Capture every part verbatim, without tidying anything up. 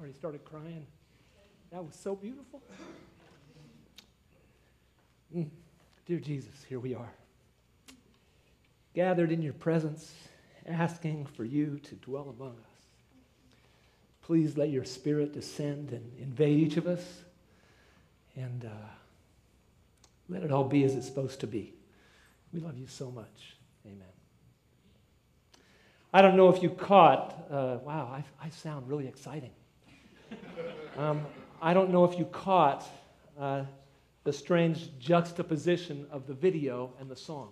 already started crying. That was so beautiful. Mm. Dear Jesus, here we are, gathered in your presence, asking for you to dwell among us. Please let your Spirit descend and invade each of us, and uh, let it all be as it's supposed to be. We love you so much. Amen. I don't know if you caught, uh, wow, I, I sound really exciting. Um, I don't know if you caught uh, the strange juxtaposition of the video and the song.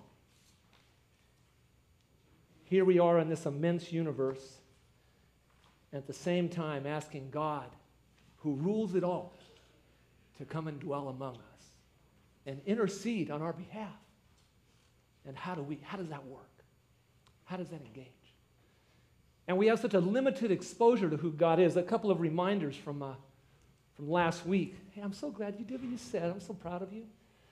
Here we are in this immense universe, at the same time asking God, who rules it all, to come and dwell among us and intercede on our behalf. And how do we, how does that work? How does that engage? And we have such a limited exposure to who God is. A couple of reminders from, uh, from last week. Hey, I'm so glad you did what you said. I'm so proud of you.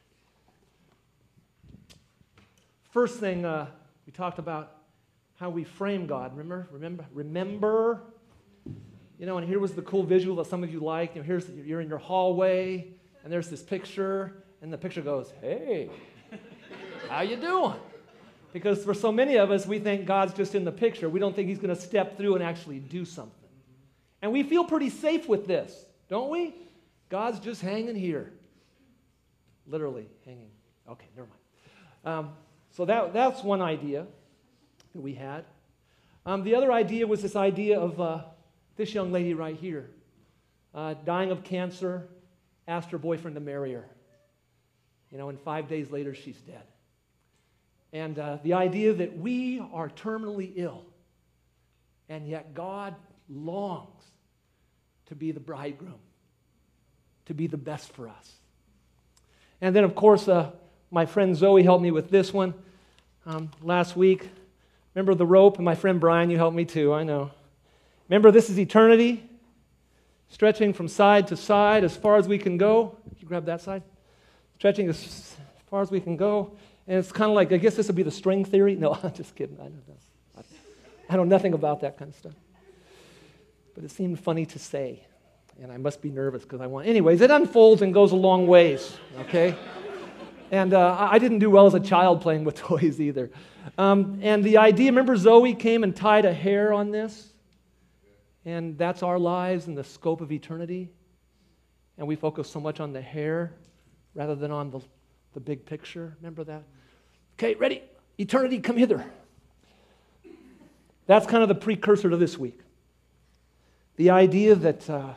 First thing, uh, we talked about how we frame God. Remember? Remember? Remember? You know, and here was the cool visual that some of you like. You know, here's, you're in your hallway, and there's this picture, and the picture goes, hey, how you doing? Because for so many of us, we think God's just in the picture. We don't think he's going to step through and actually do something. And we feel pretty safe with this, don't we? God's just hanging here. Literally hanging. Okay, never mind. Um, so that, that's one idea that we had. Um, the other idea was this idea of uh, this young lady right here, uh, dying of cancer, asked her boyfriend to marry her. You know, and five days later, she's dead. And uh, the idea that we are terminally ill, and yet God longs to be the bridegroom, to be the best for us. And then, of course, uh, my friend Zoe helped me with this one um, last week. Remember the rope? And my friend Brian, you helped me too, I know. Remember, this is eternity, stretching from side to side as far as we can go. Can you grab that side? Stretching as far as we can go. And it's kind of like, I guess this would be the string theory. No, I'm just kidding. I don't know. I know nothing about that kind of stuff. But it seemed funny to say. And I must be nervous because I want... Anyways, it unfolds and goes a long ways, okay? And uh, I didn't do well as a child playing with toys either. Um, and the idea, remember Zoe came and tied a hair on this? And that's our lives in the scope of eternity. And we focus so much on the hair rather than on the, the big picture. Remember that? Okay, ready? Eternity, come hither. That's kind of the precursor to this week. The idea that uh,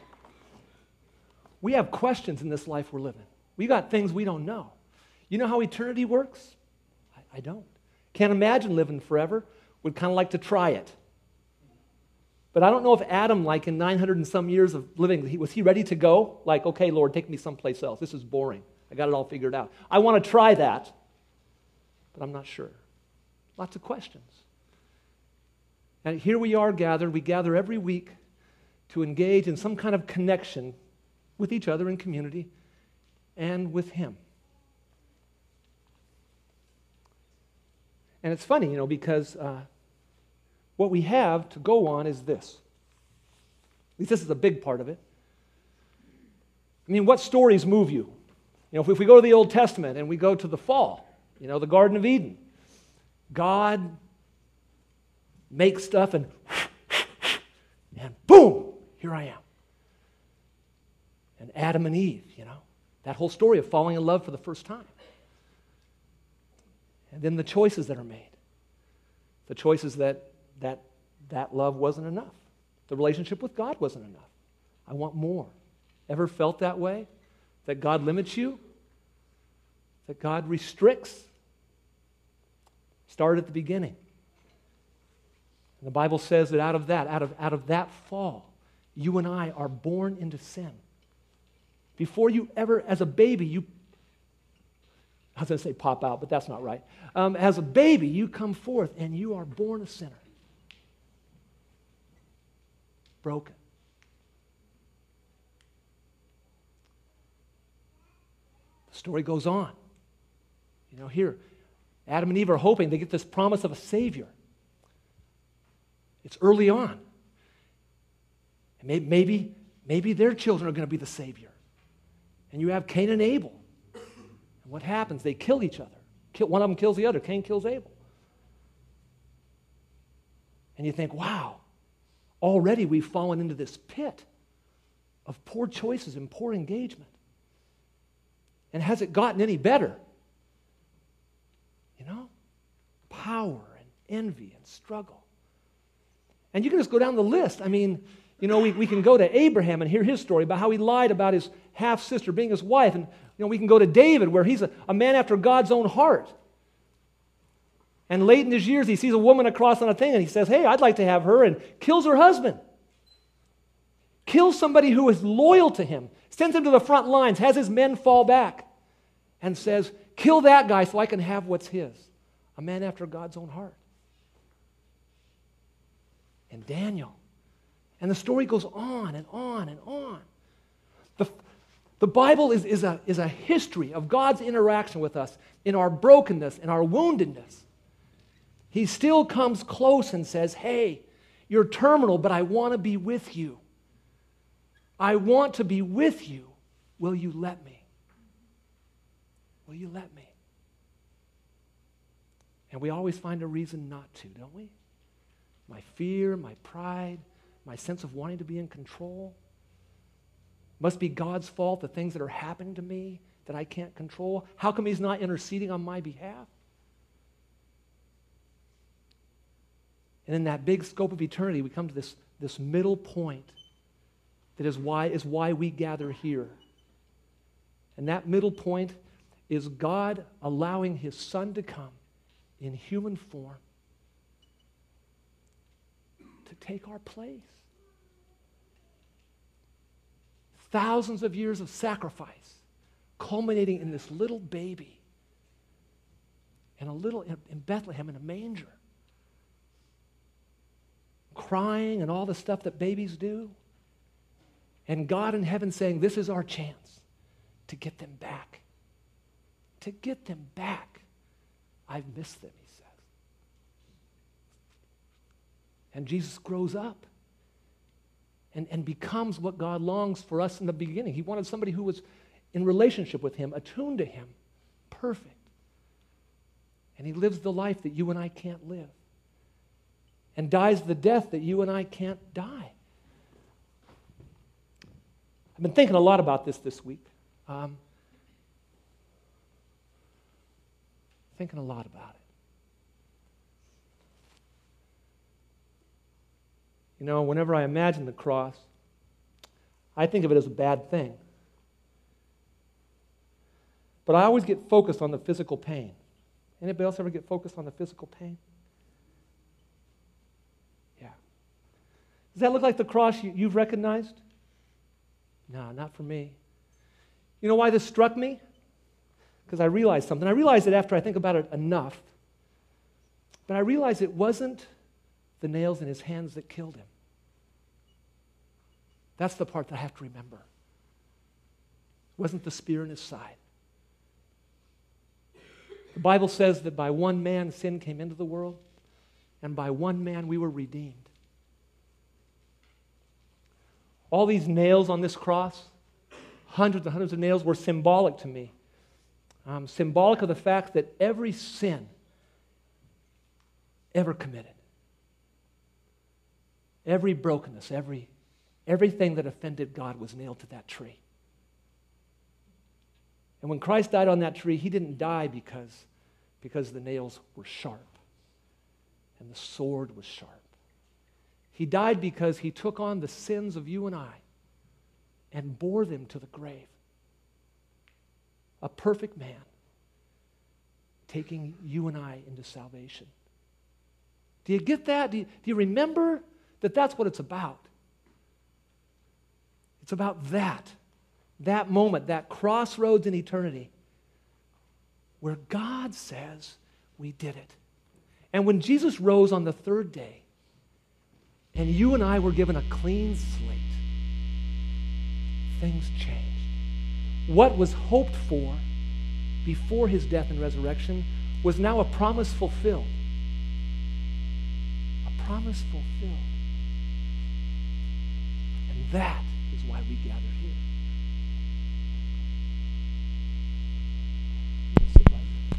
we have questions in this life we're living. We got things we don't know. You know how eternity works? I, I don't. Can't imagine living forever. Would kind of like to try it. But I don't know if Adam, like in nine hundred and some years of living, he, was he ready to go? Like, okay, Lord, take me someplace else. This is boring. I got it all figured out. I want to try that, but I'm not sure. Lots of questions. And here we are gathered. We gather every week to engage in some kind of connection with each other in community and with Him. And it's funny, you know, because uh, what we have to go on is this. At least this is a big part of it. I mean, what stories move you? You know, if, if we go to the Old Testament and we go to the fall, you know, the Garden of Eden, God makes stuff and and boom, here I am. And Adam and Eve, you know, that whole story of falling in love for the first time. And then the choices that are made. The choices that that that love wasn't enough. The relationship with God wasn't enough. I want more. Ever felt that way? That God limits you? That God restricts? Start at the beginning. And the Bible says that out of that, out of, out of that fall, you and I are born into sin. Before you ever, as a baby, you, I was going to say pop out, but that's not right. Um, as a baby, you come forth and you are born a sinner. Broken. The story goes on. You know, here, Adam and Eve are hoping they get this promise of a Savior. It's early on. And maybe, maybe Maybe their children are going to be the Savior. And you have Cain and Abel. And what happens? They kill each other. Kill, one of them kills the other. Cain kills Abel. And you think, wow, already we've fallen into this pit of poor choices and poor engagement. And has it gotten any better? You know? Power and envy and struggle. And you can just go down the list. I mean, you know, we, we can go to Abraham and hear his story about how he lied about his half-sister being his wife. And, you know, we can go to David where he's a, a man after God's own heart. And late in his years, he sees a woman across on a thing and he says, hey, I'd like to have her, and kills her husband. Kills somebody who is loyal to him. Sends him to the front lines, has his men fall back, and says, kill that guy so I can have what's his. A man after God's own heart. And Daniel. And the story goes on and on and on. The, the Bible is, is, a, is a history of God's interaction with us in our brokenness, in our woundedness. He still comes close and says, hey, you're terminal, but I want to be with you. I want to be with you. Will you let me? Will you let me? And we always find a reason not to, don't we? My fear, my pride, my sense of wanting to be in control. Must be God's fault, the things that are happening to me that I can't control. How come he's not interceding on my behalf? And in that big scope of eternity, we come to this, this middle point that is why, is why we gather here. And that middle point is God allowing his Son to come in human form to take our place. Thousands of years of sacrifice culminating in this little baby and a little in Bethlehem in a manger. Crying and all the stuff that babies do. And God in heaven saying, this is our chance to get them back. To get them back. I've missed them, he says. And Jesus grows up and, and becomes what God longs for us in the beginning. He wanted somebody who was in relationship with him, attuned to him, perfect. And he lives the life that you and I can't live. And dies the death that you and I can't die. I've been thinking a lot about this this week. Um, thinking a lot about it. You know, whenever I imagine the cross, I think of it as a bad thing. But I always get focused on the physical pain. Anybody else ever get focused on the physical pain? Yeah. Does that look like the cross you, you've recognized? No, not for me. You know why this struck me? Because I realized something. I realized it after I think about it enough. But I realized it wasn't the nails in his hands that killed him. That's the part that I have to remember. It wasn't the spear in his side. The Bible says that by one man sin came into the world, and by one man we were redeemed. All these nails on this cross, hundreds and hundreds of nails, were symbolic to me. Um, symbolic of the fact that every sin ever committed, every brokenness, every, everything that offended God was nailed to that tree. And when Christ died on that tree, he didn't die because, because the nails were sharp and the sword was sharp. He died because he took on the sins of you and I and bore them to the grave. A perfect man taking you and I into salvation. Do you get that? Do you, do you remember that that's what it's about? It's about that. That moment, that crossroads in eternity where God says we did it. And when Jesus rose on the third day and you and I were given a clean slate, things changed. What was hoped for before his death and resurrection was now a promise fulfilled. A promise fulfilled. And that is is why we gather here. Sit right there.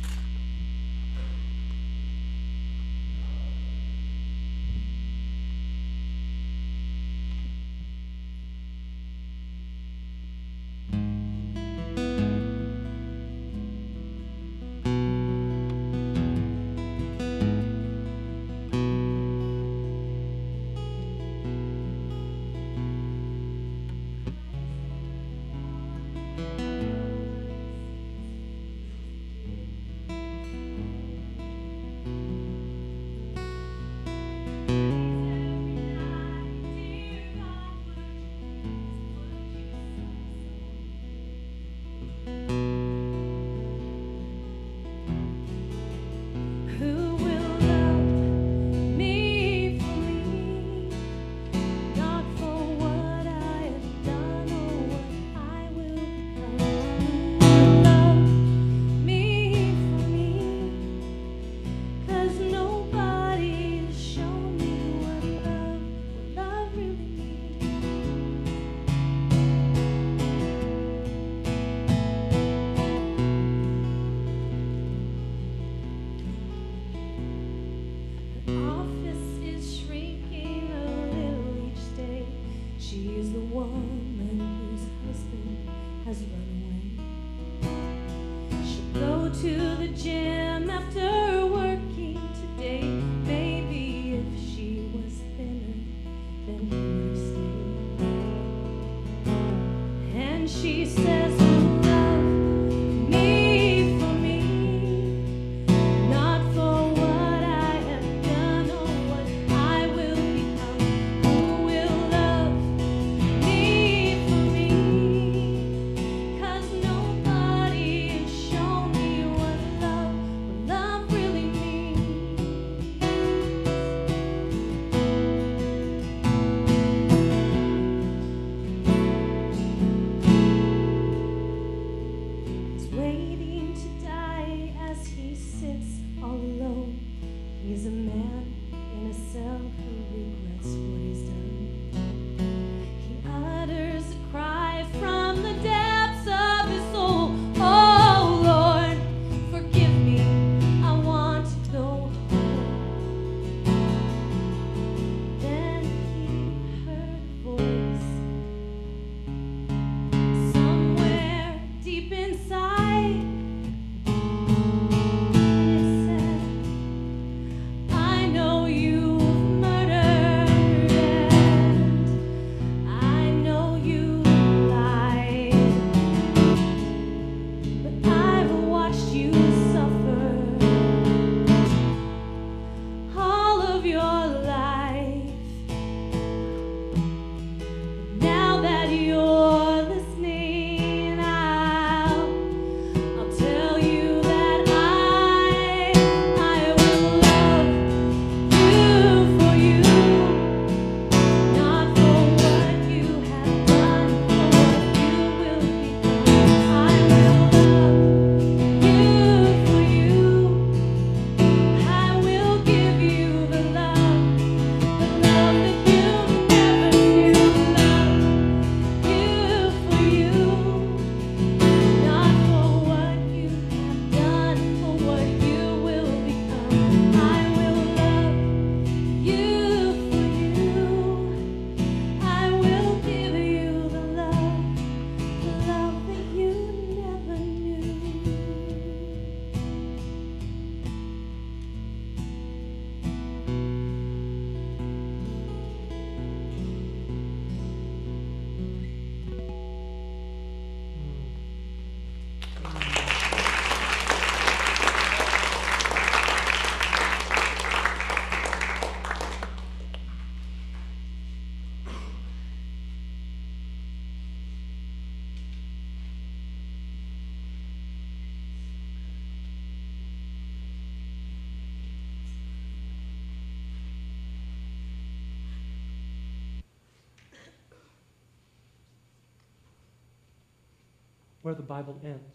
where the Bible ends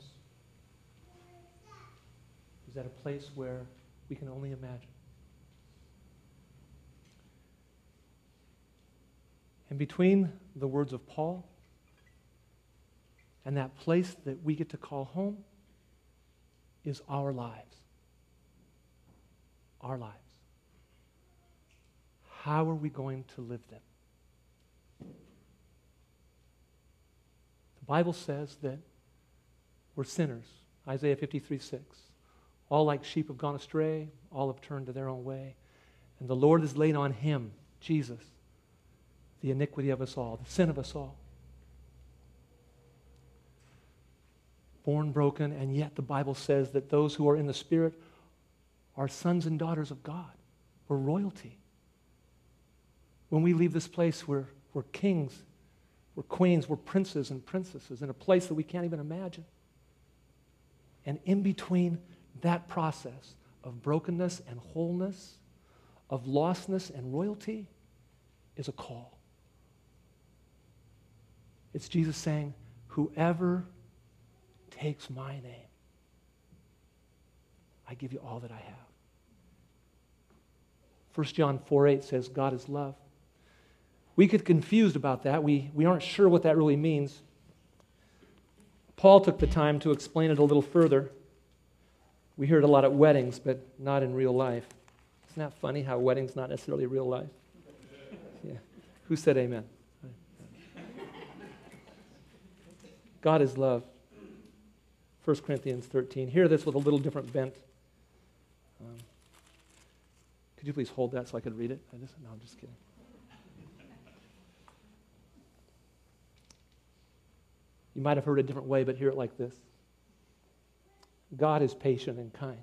is at a place where we can only imagine. And between the words of Paul. And that place that we get to call home is our lives. Our lives. How are we going to live them? The Bible says that we're sinners. Isaiah fifty-three six. All like sheep have gone astray, all have turned to their own way. And the Lord has laid on him, Jesus, the iniquity of us all, the sin of us all. Born broken, and yet the Bible says that those who are in the Spirit are sons and daughters of God. We're royalty. When we leave this place, we're, we're kings, we're queens, we're princes and princesses in a place that we can't even imagine. And in between that process of brokenness and wholeness, of lostness and royalty, is a call. It's Jesus saying, whoever takes my name, I give you all that I have. First John four eight says, God is love. We get confused about that. We, we aren't sure what that really means. Paul took the time to explain it a little further. We hear it a lot at weddings, but not in real life. Isn't that funny how weddings not necessarily real life? Yeah. Who said amen? God is love. First Corinthians thirteen. Hear this with a little different bent. Um, could you please hold that so I could read it? I just, no, I'm just kidding. You might have heard it a different way, but hear it like this. God is patient and kind.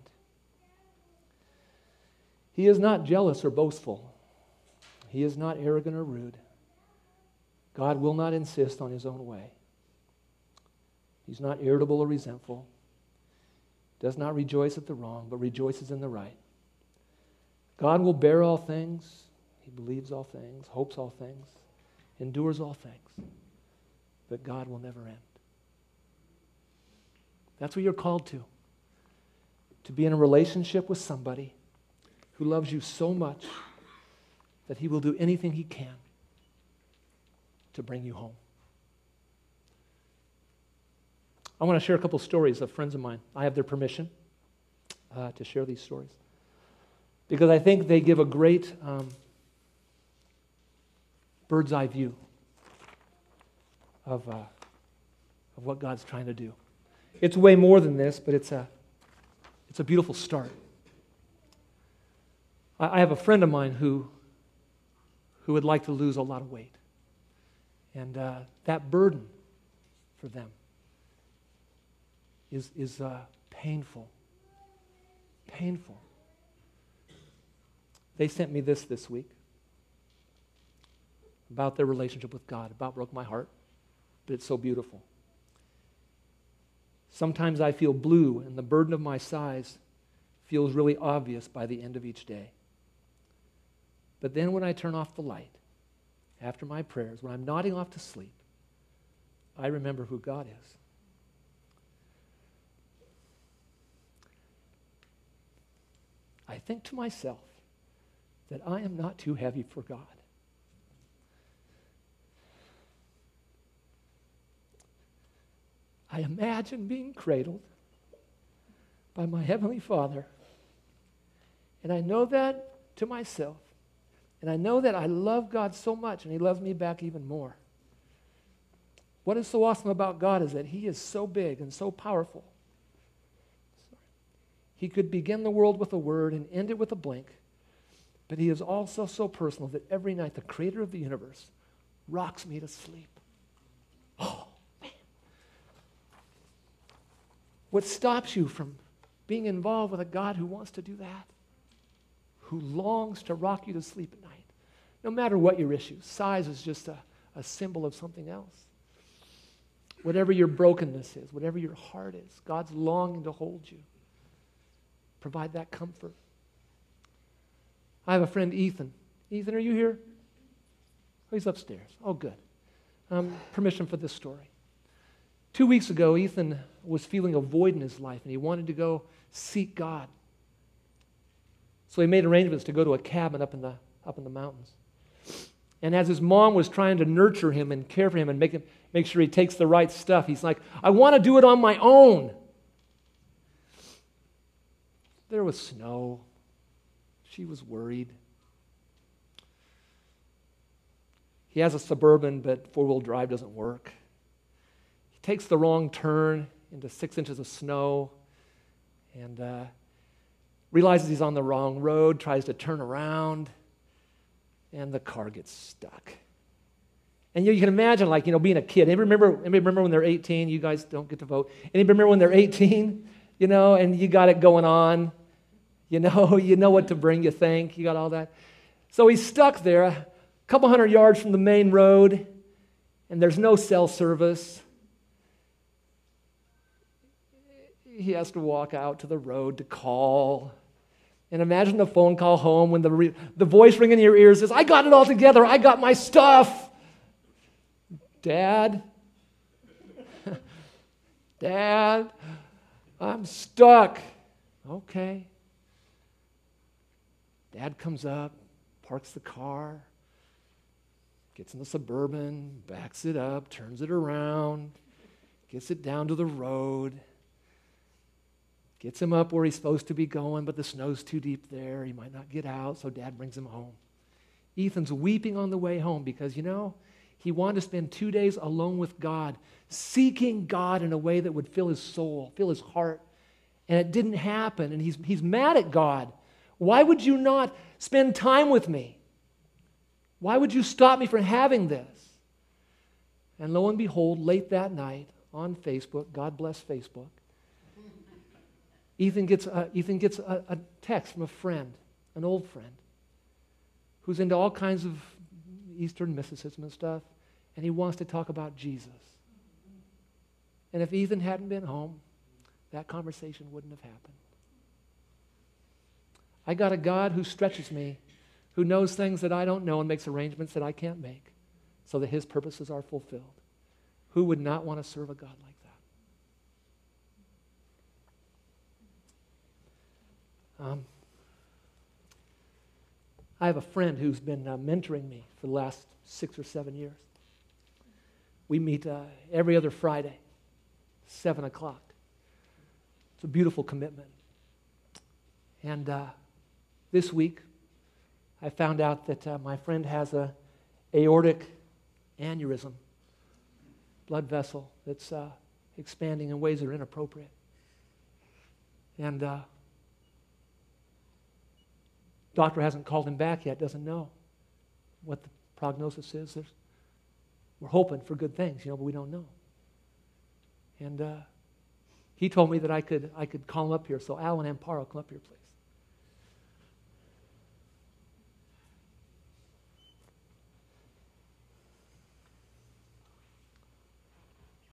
He is not jealous or boastful. He is not arrogant or rude. God will not insist on his own way. He's not irritable or resentful. Does not rejoice at the wrong, but rejoices in the right. God will bear all things. He believes all things, hopes all things, endures all things. But God will never end. That's what you're called to. To be in a relationship with somebody who loves you so much that he will do anything he can to bring you home. I want to share a couple stories of friends of mine. I have their permission uh, to share these stories because I think they give a great um, bird's eye view of, uh, of what God's trying to do. It's way more than this, but it's a, it's a beautiful start. I, I have a friend of mine who, who would like to lose a lot of weight. And uh, that burden for them is, is uh, painful. Painful. They sent me this this week about their relationship with God. About broke my heart, but it's so beautiful. Sometimes I feel blue, and the burden of my sighs feels really obvious by the end of each day. But then when I turn off the light, after my prayers, when I'm nodding off to sleep, I remember who God is. I think to myself that I am not too heavy for God. I imagine being cradled by my Heavenly Father, and I know that to myself, and I know that I love God so much, and He loves me back even more. What is so awesome about God is that He is so big and so powerful. He could begin the world with a word and end it with a blink, but He is also so personal that every night the Creator of the universe rocks me to sleep. Oh, man. What stops you from being involved with a God who wants to do that? Who longs to rock you to sleep at night? No matter what your issue. Size is just a, a symbol of something else. Whatever your brokenness is, whatever your heart is, God's longing to hold you. Provide that comfort. I have a friend, Ethan. Ethan, are you here? Oh, he's upstairs. Oh, good. Um, permission for this story. Two weeks ago, Ethan was feeling a void in his life, and he wanted to go seek God. So he made arrangements to go to a cabin up in the, up in the mountains. And as his mom was trying to nurture him and care for him and make him make sure he takes the right stuff, he's like, I want to do it on my own. There was snow. She was worried. He has a Suburban, but four-wheel drive doesn't work. He takes the wrong turn into six inches of snow and uh, realizes he's on the wrong road, tries to turn around, and the car gets stuck. And you, you can imagine, like, you know, being a kid. Anybody remember, anybody remember when they're eighteen? You guys don't get to vote. Anybody remember when they're eighteen, you know, and you got it going on? You know, you know what to bring, you think. You got all that. So he's stuck there a couple hundred yards from the main road, and there's no cell service. He has to walk out to the road to call. And imagine the phone call home when the, re- the voice ringing in your ears says, I got it all together. I got my stuff. Dad? Dad? I'm stuck. Okay. Dad comes up, parks the car, gets in the Suburban, backs it up, turns it around, gets it down to the road, gets him up where he's supposed to be going, but the snow's too deep there. He might not get out, so Dad brings him home. Ethan's weeping on the way home because, you know, he wanted to spend two days alone with God, seeking God in a way that would fill his soul, fill his heart. And it didn't happen, and he's, he's mad at God. Why would you not spend time with me? Why would you stop me from having this? And lo and behold, late that night on Facebook, God bless Facebook, Ethan gets, a, Ethan gets a, a text from a friend, an old friend, who's into all kinds of Eastern mysticism and stuff, and he wants to talk about Jesus. And if Ethan hadn't been home, that conversation wouldn't have happened. I got a God who stretches me, who knows things that I don't know and makes arrangements that I can't make so that his purposes are fulfilled. Who would not want to serve a God like that? Um, I have a friend who's been uh, mentoring me for the last six or seven years. We meet uh, every other Friday, seven o'clock. It's a beautiful commitment. And uh, this week, I found out that uh, my friend has a aortic aneurysm, blood vessel that's uh, expanding in ways that are inappropriate. And uh, doctor hasn't called him back yet, doesn't know what the prognosis is. There's, we're hoping for good things, you know, but we don't know. And uh, he told me that I could I could call him up here. So Alan Amparo, come up here, please.